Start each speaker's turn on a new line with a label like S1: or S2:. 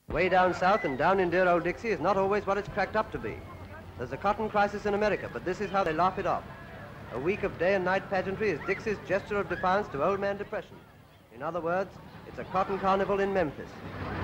S1: Way down south and down in dear old Dixie is not always what it's cracked up to be. There's a cotton crisis in America, but this is how they laugh it off. A week of day and night pageantry is Dixie's gesture of defiance to old man depression. In other words, it's a cotton carnival in Memphis.